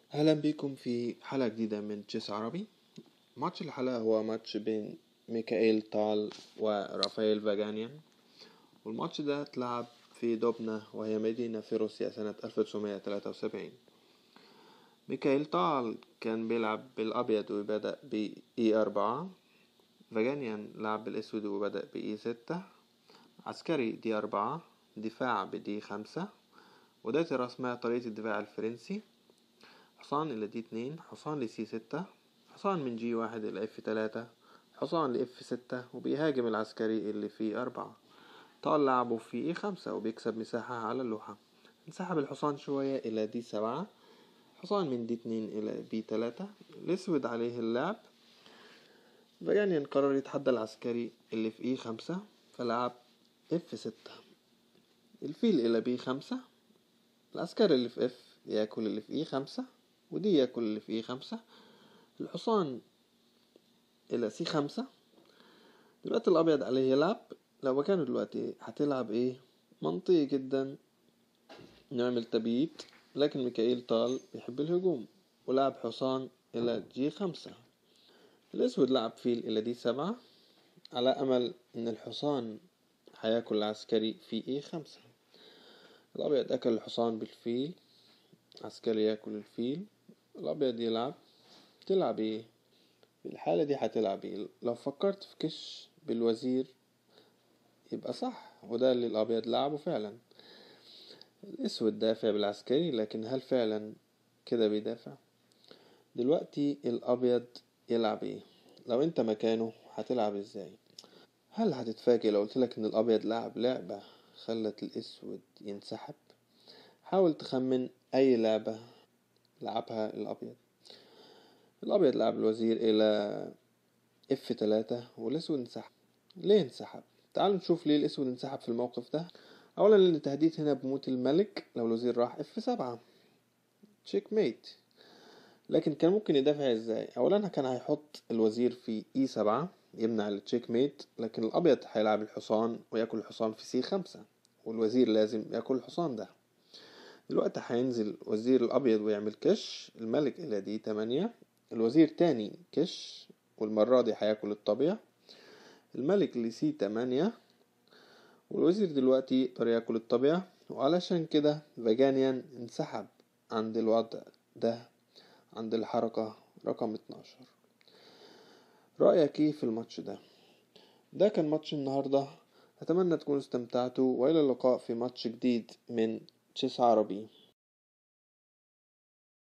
اهلا بكم في حلقة جديدة من تشيس عربي. ماتش الحلقة هو ماتش بين ميكائيل طال ورافائيل فاجانيان، والماتش ده اتلعب في دوبنا وهي مدينة في روسيا سنة 1973. ميكائيل طال كان بيلعب بالأبيض وبدأ بE4. فاجانيان لعب بالأسود وبدأ بE6. عسكري D4، دفاع بD5، وده رسمها طريقة الدفاع الفرنسي. حصان إلى D2، حصان لC6، حصان من G1 إلى F3، حصان لF6، وبيهاجم العسكري اللي فيه 4. طال لعبه في E5 وبيكسب مساحة على اللوحة. انسحب الحصان شوية إلى D7، حصان من D2 إلى B3. الأسود عليه اللعب. فاجانيان قرر يتحدى العسكري اللي في E5 فلعب F6. الفيل إلى B5، العسكري اللي في F يأكل اللي في E5 ودي يأكل اللي في E5. الحصان إلى C5. دلوقتي الأبيض عليه يلعب. لو مكانه دلوقتي هتلعب ايه؟ منطقي جدا نعمل تبييت، لكن ميكائيل طال بيحب الهجوم ولعب حصان إلى G5. الأسود لعب فيل إلى D7 على أمل إن الحصان هياكل العسكري في E5. الأبيض أكل الحصان بالفيل، عسكري ياكل الفيل. الأبيض يلعب. تلعب ايه في الحالة دي؟ هتلعب ايه؟ لو فكرت في كش بالوزير يبقى صح، وده اللي الأبيض لعبه فعلا. الأسود دافع بالعسكري، لكن هل فعلا كده بيدافع؟ دلوقتي الأبيض يلعب ايه؟ لو انت مكانه هتلعب ازاي؟ هل هتتفاجئ لو قلتلك ان الأبيض لعب لعبة خلت الأسود ينسحب؟ حاول تخمن أي لعبة لعبها الأبيض. الأبيض لعب الوزير إلى F3 والأسود انسحب. ليه انسحب؟ تعالوا نشوف ليه الأسود انسحب في الموقف ده. أولا لأن التهديد هنا بموت الملك لو الوزير راح F7، تشيك ميت. لكن كان ممكن يدافع ازاي؟ أولا كان هيحط الوزير في E7 يمنع التشيك ميت، لكن الأبيض هيلعب الحصان ويأكل الحصان في C5 والوزير لازم يأكل الحصان ده. دلوقتي هينزل وزير الأبيض ويعمل كش الملك إلى D8. الوزير تاني كش والمرة دي هياكل الطابية. الملك لC8 والوزير دلوقتي يقدر ياكل الطابية، وعلشان كده فاجانيان انسحب عند الوضع ده، عند الحركة رقم 12. رأيك ايه في الماتش ده؟ ده كان ماتش النهاردة. أتمنى تكونوا استمتعتوا، وإلى اللقاء في ماتش جديد من تشيس عربي.